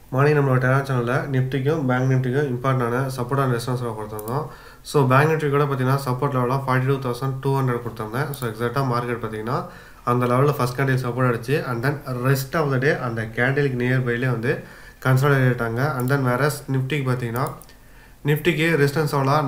Morning நம்மளோட Telegram சேனலில் நிஃப்டிக்கும் bank நிஃப்டிக்கும் இம்பார்ட்டண்டான சப்போர்ட் அண்ட் ரெஸ்பான்ஸில் கொடுத்துருந்தோம். ஸோ பேங்க் நிஃப்டி கூட பார்த்தீங்கன்னா சப்போர்ட் லெவலாக 42,200 கொடுத்துருந்தேன். ஸோ எக்ஸாக்டாக மார்க்கெட் பார்த்தீங்கன்னா அந்த லெவலில் ஃபஸ்ட் கேண்டில் சப்போர்ட் அடிச்சு and then rest of the day அந்த கேண்டிலுக்கு நியர்பைலே வந்து கன்சாலிடேட் ஆகிட்டாங்க. அண்ட் தென் வேற நிஃப்டிக்கு பார்த்தீங்கன்னா நிஃப்டிக்கு ரெசிஸ்டன்ஸ் எவ்வளோ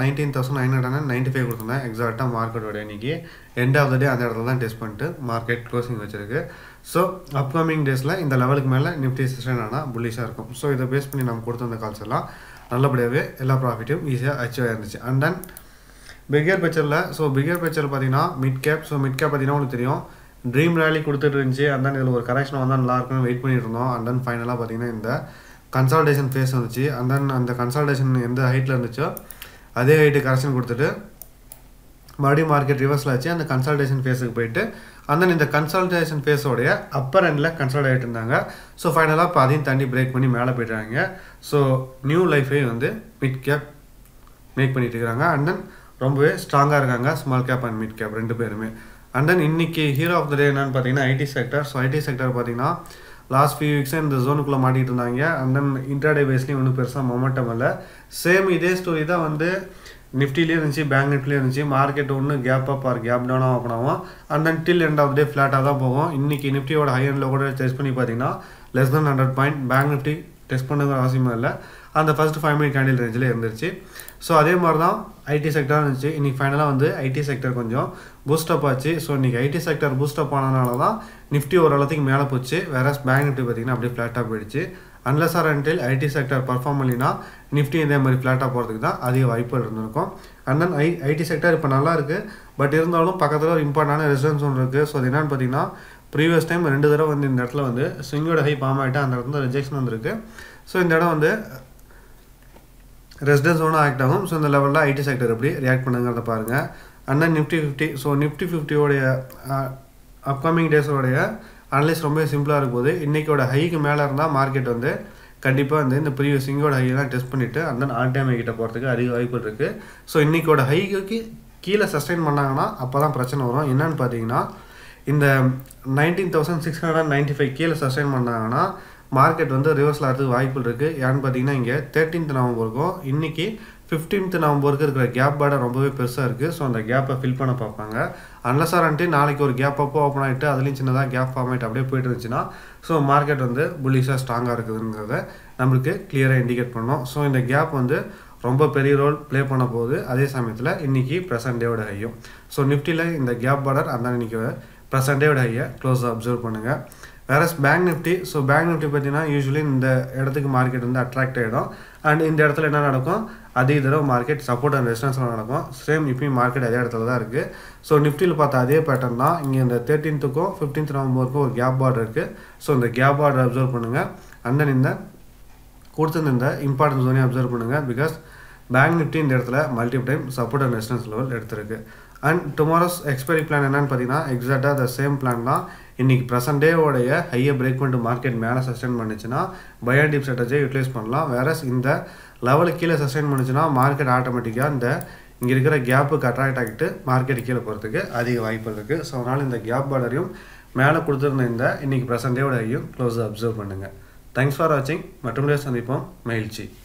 19,995 கொடுத்துருந்தேன். எக்ஸாக்டாக மார்க்கெட்டோட இன்னைக்கு எண்ட் ஆஃப் த டே அந்த இடத்துல தான் டெஸ்ட் பண்ணிட்டு மார்க்கெட் க்ளோசிங் வச்சிருக்கு. ஸோ அப்கமிங் டேஸில் இந்த லெவலுக்கு மேலே நிஃப்டி சஸ்டைன் ஆனால் புல்லிஷாக இருக்கும். ஸோ இதை பேஸ் பண்ணி நம்ம கொடுத்துருந்த கால்ஸ் எல்லாம் நல்லபடியாகவே எல்லா ப்ராஃபிட்டும் ஈஸியாக அச்சீவ் ஆயிருந்துச்சு. அண்ட் தென் பிகர் பிக்சரில் பிகர் பிக்சர் பார்த்தீங்கன்னா mid cap. So mid cap பார்த்தீங்கன்னா உங்களுக்கு தெரியும் ட்ரீம் ரேலி கொடுத்துட்டு இருந்துச்சு. அண்ட் தென் இதில் ஒரு கரெக்ஷன் வந்தால் நல்லா இருக்குன்னு வெயிட் பண்ணிட்டு இருந்தோம். அண்ட் தென் ஃபைனலாக பார்த்தீங்கன்னா இந்த கன்சால்டேஷன் ஃபேஸ் வந்துச்சு. அண்ட் தென் அந்த கன்சால்டேஷன் எந்த ஹைட்டில் இருந்துச்சோ அதே ஹைட்டு கரெக்ஷன் கொடுத்துட்டு மறுபடியும் மார்க்கெட் ரிவர்ஸில் ஆச்சு. அந்த கன்சால்டேஷன் ஃபேஸுக்கு போயிட்டு அந்த இந்த கன்சால்டேஷன் ஃபேஸோடைய அப்பர் எண்டில் கன்சால்டேட் இருந்தாங்க. ஸோ ஃபைனலாக இப்போ அதையும் தாண்டி பிரேக் பண்ணி மேலே போயிட்டாங்க. ஸோ நியூ லைஃபே வந்து மிட் கேப் மேக் பண்ணிட்டு இருக்கிறாங்க. அண்ட் தென் ரொம்பவே ஸ்ட்ராங்காக இருக்காங்க small cap and mid cap ரெண்டு பேருமே. அண்ட் தென் இன்னைக்கு ஹீரோ ஆஃப் த டே என்னன்னு பார்த்தீங்கன்னா IT sector. So IT sector பார்த்தீங்கன்னா லாஸ்ட் ஃபியூ வீக்ஸாக இந்த ஜோனுக்குள்ளே மாட்டிகிட்டு இருந்தாங்க. அண்ட் தென் இன்ட்ராடே பேஸ்லேயும் ஒன்றும் பெருசாக மொமெண்டம் இல்லை. சேம் இதே ஸ்டோரி தான் வந்து நிஃப்டிலேயே இருந்துச்சு, பேங்க் நிஃப்டிலேயே இருந்துச்சு. மார்க்கெட் ஒன்று கேப் அப் ஆர் கேப் டவுனாக ஓப்பன் ஆகும். And then till end of day ஃப்ளாட்டாக தான் போகும். இன்றைக்கி நிஃப்டியோட ஹை எண்டில் கூட டெஸ்ட் பண்ணி பார்த்தீங்கன்னா less than 100 point bank Nifty test பண்ணுங்கிற அவசியமே இல்லை. அந்த ஃபஸ்ட்டு 5 மினிட் கேண்டில் ரேஞ்சில் இருந்துச்சு. ஸோ அதே மாதிரி தான் ஐடி செக்டராக இருந்துச்சு. இன்றைக்கி ஃபைனலாக வந்து ஐடி செக்டர் கொஞ்சம் பூஸ்டப் ஆச்சு. ஸோ இன்றைக்கி ஐடி செக்டர் பூஸ்டப் ஆனதுனால தான் நிஃப்டி ஓரளவுக்கு மேலே போச்சு. வேற பேங்க் நிஃப்டி பார்த்திங்கன்னா அப்படியே ஃப்ளாட்டாக போயிடுச்சு. Unless or until IT sector perform பண்ணினா நிஃப்டி இதே மாதிரி ஃப்ளாட்டாக போகிறதுக்கு தான் அதிக வாய்ப்புகள் இருந்திருக்கும். அண்ட் தென் ஐடி செக்டர் இப்போ நல்லா இருக்குது. பட் இருந்தாலும் பக்கத்தில் ஒரு இம்பார்ட்டண்டான ரெசிடன்ஸ் ஒன்று இருக்குது. ஸோ அது என்னென்னு பார்த்தீங்கன்னா ப்ரீவியஸ் டைம் 2 தடவை வந்து இந்த இடத்துல வந்து ஸ்விங்கோட ஹை ஃபார்ம் ஆகிட்டு அந்த இடத்துல ரிஜெக்ஷன் வந்துருக்கு. ஸோ இந்த இடம் வந்து ரெசிடன்ஸ் ஒன்று ஆக்ட் ஆகும். ஸோ இந்த லெவலில் ஐடி செக்டர் எப்படி ரியாக்ட் பண்ணுங்கிறத பாருங்கள். And then Nifty 50. So Nifty 50யோடைய அப்கமிங் டேஸோடைய அனலைஸ் ரொம்ப சிம்பிளாக இருக்கும்போது இன்றைக்கோட ஹைக்கு மேலே இருந்தால் மார்க்கெட் வந்து கண்டிப்பாக வந்து இந்த ப்ரீவியஸ் இங்கோட ஹையெல்லாம் டெஸ்ட் பண்ணிவிட்டு அந்த ஆல் டைம் ஹைக்கிட்ட போகிறதுக்கு அதிக வாய்ப்பு இருக்குது. ஸோ இன்றைக்கோட ஹைக்கு கீழே சஸ்டைன் பண்ணாங்கன்னா அப்போ தான் பிரச்சனை வரும். என்னன்னு பார்த்தீங்கன்னா இந்த 19,695 கீழே சஸ்டைன் பண்ணாங்கன்னா மார்க்கெட் வந்து ரிவர்ஸில் ஆகிறதுக்கு வாய்ப்பு இருக்குது. ஏன்னு பார்த்தீங்கன்னா இங்கே 13th நவம்பருக்கும் இன்றைக்கி 15th நவம்பருக்கு இருக்கிற கேப் பார்டர் ரொம்பவே பெருசாக இருக்குது. ஸோ அந்த கேப்பை ஃபில் பண்ண பார்ப்பாங்க. அன்லஸ் ஆர்ன்ட்டு நாளைக்கு ஒரு கேப் அப்போ ஓப்பன் ஆகிட்டு அதுலேயும் சின்னதாக கேப் ஃபார்ம் ஆகிட்டு அப்படியே போயிட்டு இருந்துச்சுன்னா ஸோ மார்க்கெட் வந்து புல்லிஷாக ஸ்ட்ராங்காக இருக்குதுங்கிறத நம்மளுக்கு கிளியராக இண்டிகேட் பண்ணோம். ஸோ இந்த கேப் வந்து ரொம்ப பெரிய ரோல் ப்ளே பண்ண போகுது. அதே சமயத்தில் இன்றைக்கி ப்ரெசன்ட் டேவோட ஹையும். ஸோ நிஃப்டியில் இந்த கேப் பார்டர் அந்த இன்றைக்கி ப்ரெசன்ட் டேவோட ஹையை க்ளோஸாக அப்சர்வ் பண்ணுங்கள். வேற bank Nifty. So bank Nifty பார்த்தீங்கன்னா யூஸ்வலி இந்த இடத்துக்கு மார்க்கெட் வந்து அட்ராக்ட் ஆகிடும். அண்ட் இந்த இடத்துல என்ன நடக்கும் அதே தடவை மார்க்கெட் சப்போர்ட் அண்ட் ரெசிஸ்டன்ஸ்லாம் நடக்கும். சேம் இப்பயும் மார்க்கெட் அதே இடத்துல தான் இருக்குது. ஸோ நிஃப்டியில் பார்த்தா அதே பேட்டர்ன் தான். இங்கே இந்த 13th 15th நவம்பருக்கும் ஒரு கேப் பார்டர் இருக்குது. ஸோ இந்த கேப் பார்டர் அப்சர்வ் பண்ணுங்கள். அண்ட் தென் இந்த கொடுத்துருந்த இந்த இம்பார்ட்டன்ஸ் ஜோனையும் அப்சர்வ் பண்ணுங்கள். பிகாஸ் பேங்க் நிஃப்டி இந்த இடத்துல multiple time support and resistance level எடுத்திருக்கு. அண்ட் டுமாரோஸ் எக்ஸ்பைரி பிளான் என்னன்னு பார்த்தீங்கன்னா எக்ஸாக்டாக த சேம் பிளான் தான். இன்றைக்கி ப்ரெசன்ட் டேவோடைய ஹையை பிரேக் பண்ணிட்டு மார்க்கெட் மேலே சஸ்டைன் பண்ணிச்சுன்னா பை அண்ட் டிப் ஸ்ட்ராட்டஜியை யூட்டிலைஸ் பண்ணலாம். வேற இந்த லெவலுக்கு கீழே சஸ்டைன் பண்ணிச்சுன்னா மார்க்கெட் ஆட்டோமேட்டிக்காக இந்த இங்கே இருக்கிற கேப்புக்கு அட்ராக்ட் ஆகிட்டு மார்க்கெட் கீழே போகிறதுக்கு அதிக வாய்ப்பு இருக்குது. ஸோ அதனால் இந்த கேப் பார்டரையும் மேலே கொடுத்துருந்த இந்த இன்றைக்கி ப்ரெசன்ட் டேவோட ஹையும் க்ளோஸாக அப்சர்வ் பண்ணுங்கள். தேங்க்ஸ் ஃபார் வாட்சிங். மற்றபடியே சந்திப்போம். மகிழ்ச்சி.